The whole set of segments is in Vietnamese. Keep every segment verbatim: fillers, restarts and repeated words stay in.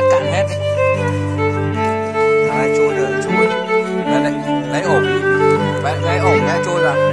bát cạn hết đi. Đấy, chui rồi, chui. Đấy, lấy, lấy ổ. Lấy, lấy ổ nhá, chui vào.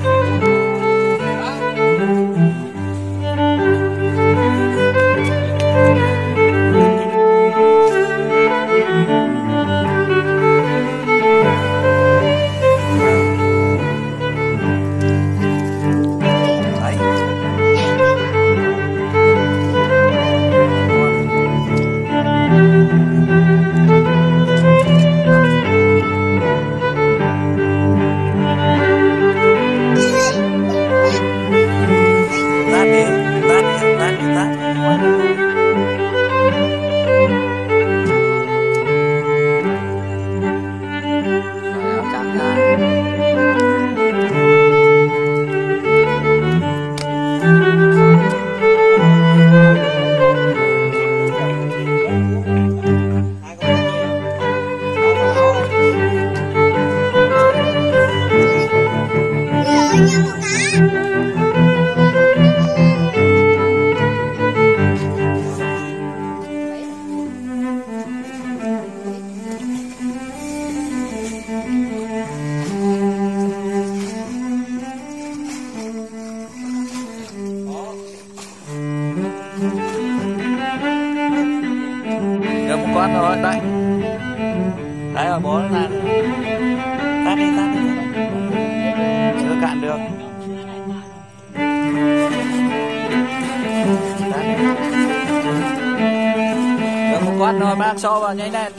Được một con rồi, đây. Đấy rồi bố là tát đi, tát đi. Chưa cạn được. Tát đi. Được một con rồi, bác xô vào nhanh lên.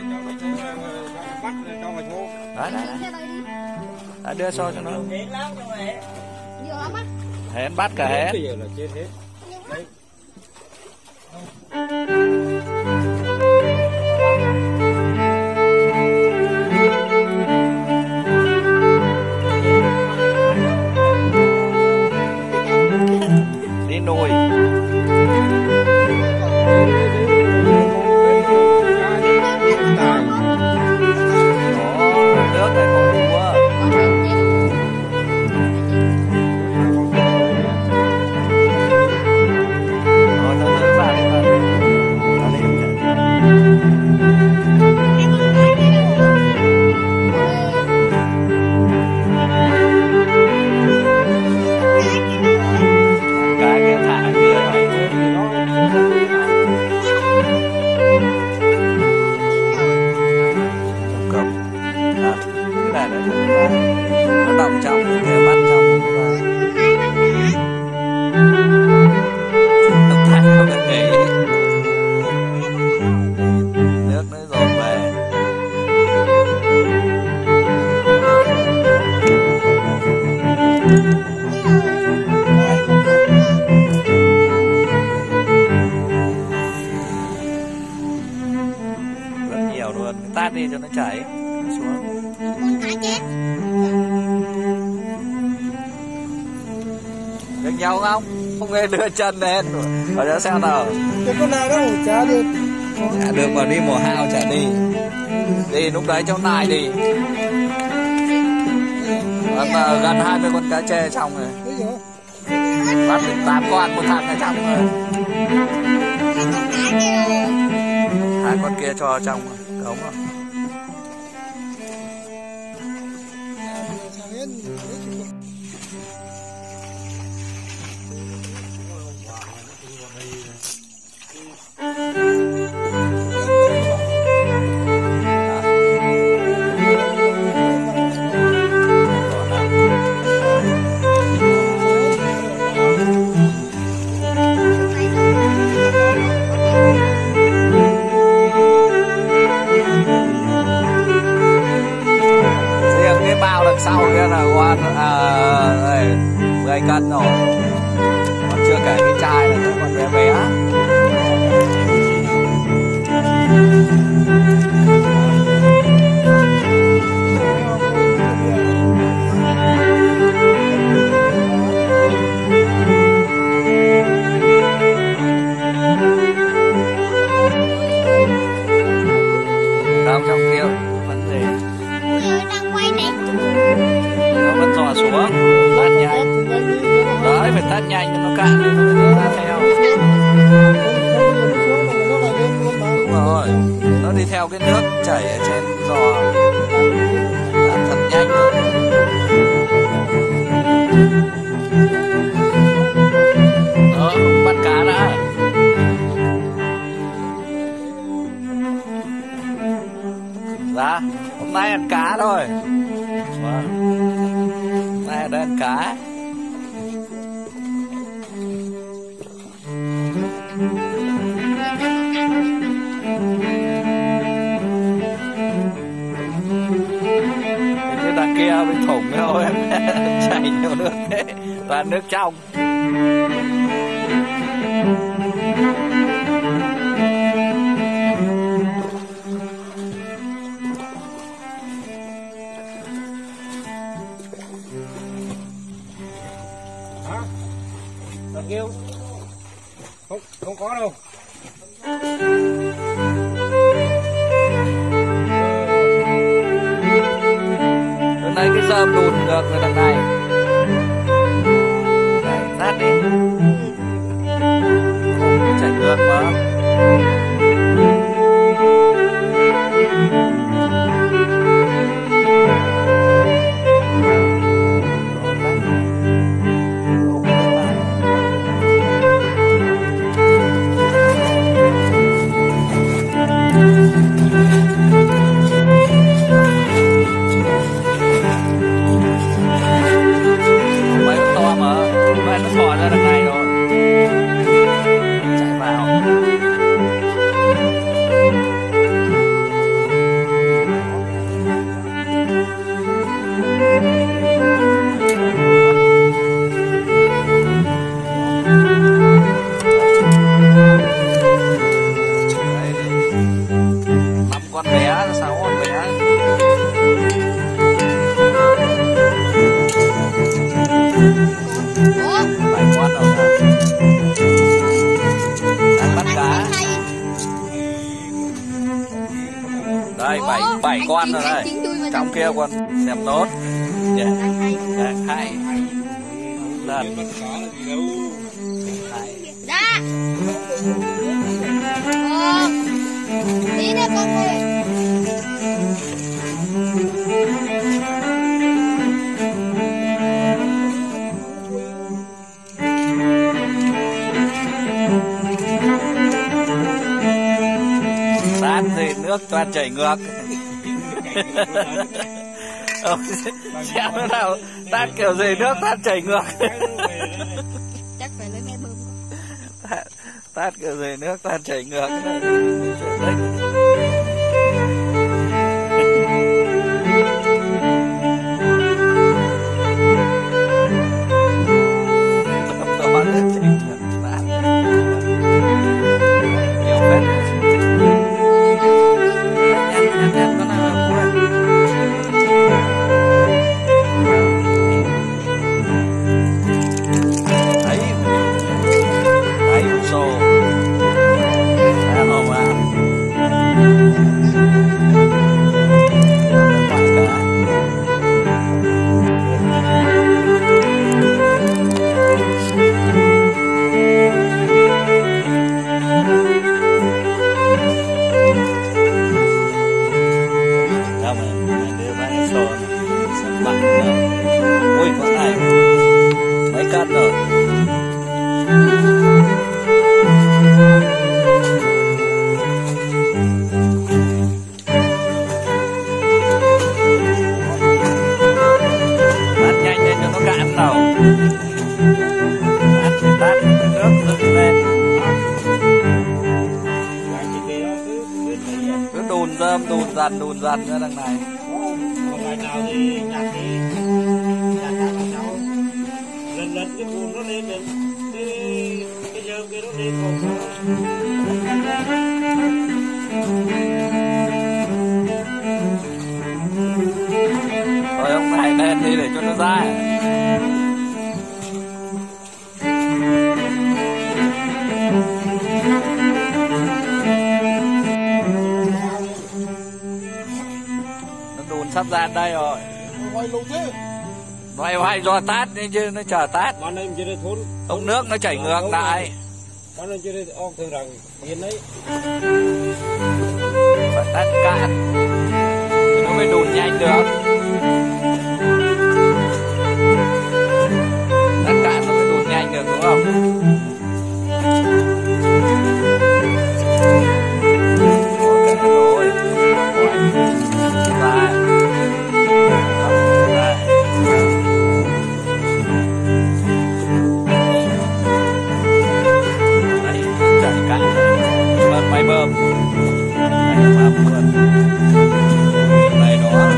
Đấy, đấy, đấy. Đấy, đưa xô cho nó. Hết bắt cả hết. Đi nồi. Nước này không mua. Rồi thôi thôi vào đi vào. Vào đi. Cái kia thả ở kia rồi. Cầm. À, cái này nó nó đọng trong cái bắt trong thả không được để nước nó dồn về. Rất nhiều luôn, tát đi cho nó chảy xuống. Được nhau không? Không nghe đưa chân lên. Ở đó sao nào? Cái con nào đó chả được. Chả được mà đi mùa hao chả đi. Đi lúc đấy trong nại đi. Gần, gần hai mươi con cá chê trong rồi. Bắt được tám con, một thằng ở trong rồi. Hai con kia cho trong cống rồi. Thank you. theo cái nước chảy ở trên giò làm thật nhanh rồi. Đó, bắt cá đã. Dạ, hôm nay ăn cá thôi. Vâng. Hôm nay đã ăn cá. Cái đằng kia bên thùng thôi em chảy nhiều nước thế, toàn nước trong. Hả? Đằng kia không không có đâu. Hôm nay cái rơm đùn được rồi đằng này. Đấy, sát đi. Không chảy ngược mà. Nó thò ra đằng này rồi, chạy vào. Năm con bé, sáu con bé. Bảy con rồi hả? Đang bắt cá. Đây, bảy bảy con rồi đây. Trong kia còn xem nốt. Dạ. Dạ, hai. Lần. Dạ. Ờ. Đi đây con ơi. Tát thì nước toàn chảy ngược. Xem thế nào tát kiểu gì nước tát chảy ngược. Chắc phải lấy máy bơm. Tát, tát kiểu gì nước tát chảy ngược. Ui con này mấy cân rồi. Tát nhanh lên cho nó cạn đầu. Tát thì tát cái nước dựng lên. Cứ đùn rơm đùn dần đùn dần ra đằng này. Ngày nào thì nhặt đi, nhặt ra làm sao? Lần lần cái buồn nó lên lên, cái cái dơm kia nó lên còn. Thôi ông này lên đi để cho nó ra. Sắp ra đây rồi. Loay hoay do tát đi chứ nó chờ tát. Ông nước nó chảy ngược lại. Con lên chưa đi ong thường rằng yên đấy. Tắt cạn thì nó mới đùn nhanh được. Tắt cạn nó mới đùn nhanh được đúng không? Ok rồi. Và đấy, chạy cạn bơm máy bơm này đó.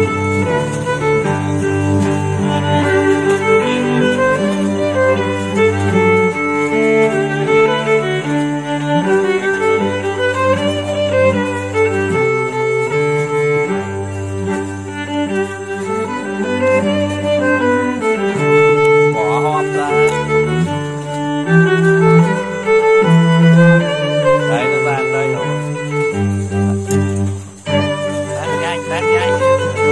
Bỏ hộp ra. Đấy, nó ra đây rồi. Tắt nhanh, tắt nhanh.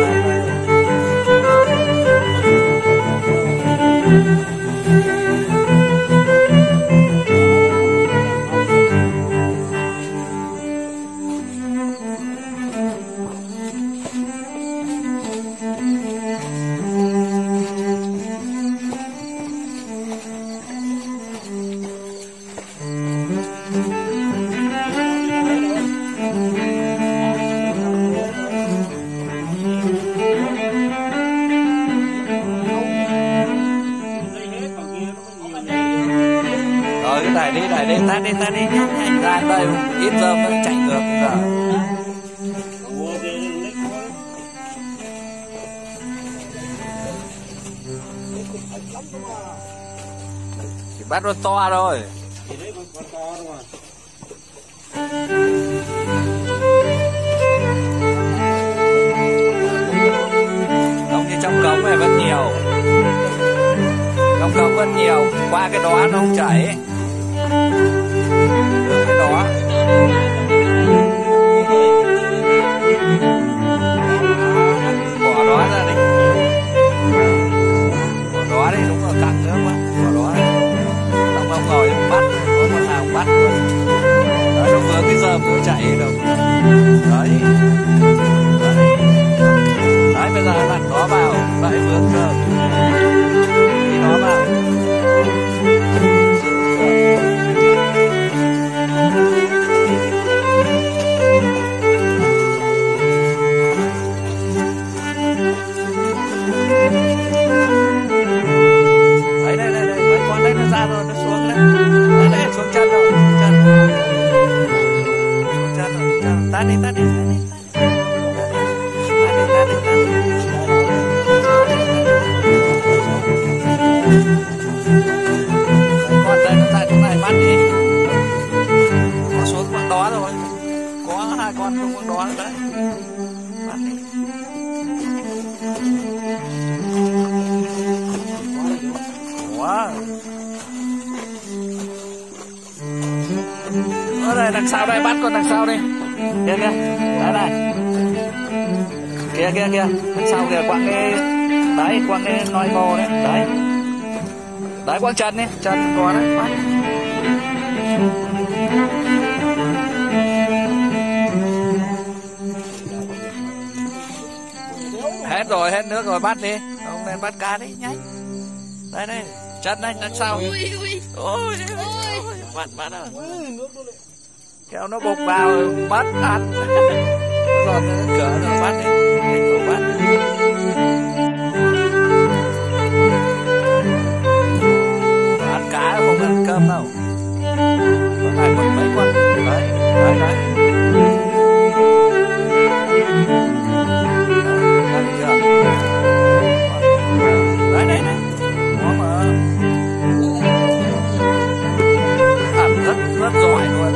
Rồi cái này đi, này đi, tắt đi, tắt đi, nhanh nhanh ra đây, ít dơm nó chạy ngược giờ. Chỉ bắt nó to rồi. Không như trong cống này vẫn nhiều. Trong cống vẫn nhiều, qua cái đó nó không chảy. Đưa cái đó. Bỏ đó ra đi. Bỏ đó đi, đúng rồi, cặn nữa quá. Bỏ đó đi. Xong ông ngồi ông bắt, có con nào bắt luôn. Đấy, nó vừa cái dơm nó chạy đâu. Đấy. Đấy. Đấy, bây giờ đặt nó vào, lại vướng dơm. Đi nó vào. Đấy, đây, đây, đây, mấy con đấy nó ra rồi, nó xuống đấy. Đấy, đây, xuống chân rồi, xuống chân. Xuống chân rồi, chân. Tát đi, tát đi, tát đi. Tát đi, tát đi, tát đi. Mấy con đây nó ra chỗ này bắt đi. Nó xuống con đó rồi. Có hai con xuống con đó nữa đấy. Bắt đi. Wow. Ở đây đằng sau đây, bắt con đằng sau đi. Kìa kìa, đây này. Kìa kìa kìa, đằng sau kìa, quăng cái đấy, quăng cái nồi ngô đấy, đấy. Đấy, quăng chân đi, chân có đấy, bắt. Hết rồi, hết nước rồi, bắt đi. Ông nên bắt cá đi, nhanh. Đây đây, chân đây, đằng sau. Ui ui. Ôi, ôi, bắt bắt rồi. Kéo nó bục vào, bắt ăn. Nó giọt nó cửa rồi, bắt đi. Thành cổ bắt. Ăn cá không ăn cơm đâu. Con này còn mấy con. Đấy, đấy, đấy. Đấy, chưa? Đấy, đấy, đấy. Có mà. Ăn rất, rất giỏi luôn.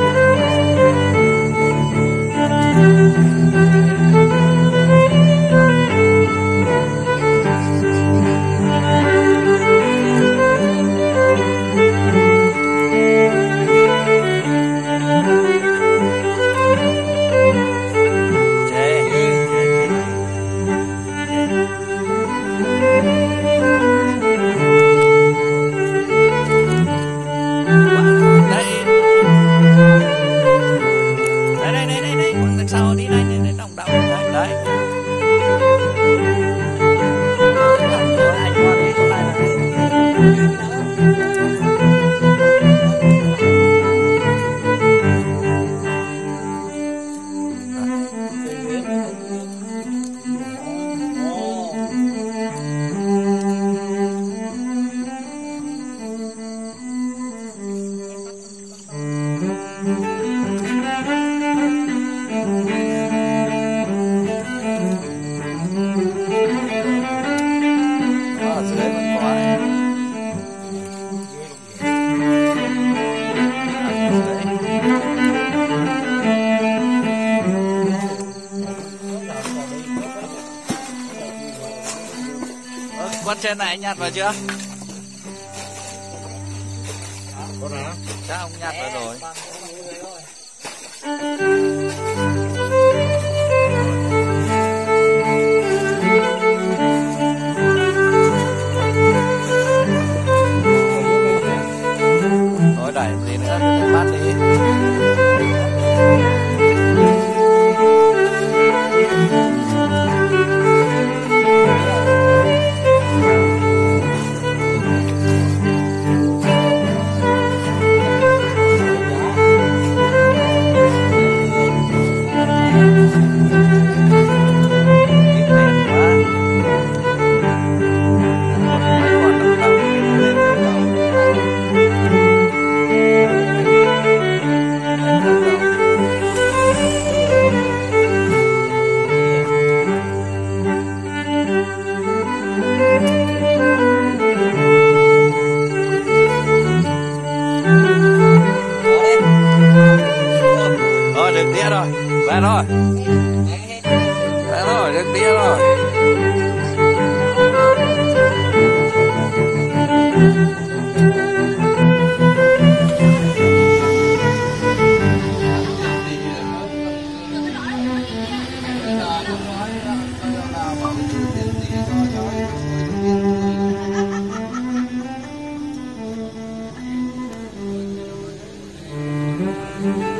con trên này anh nhặt vào chưa? Con hả? Chắc ông nhặt vào rồi. Thôi đẩy gì nữa, để bắt đi. Rồi được đĩa rồi, về rồi, về rồi, được đĩa rồi. Thank you.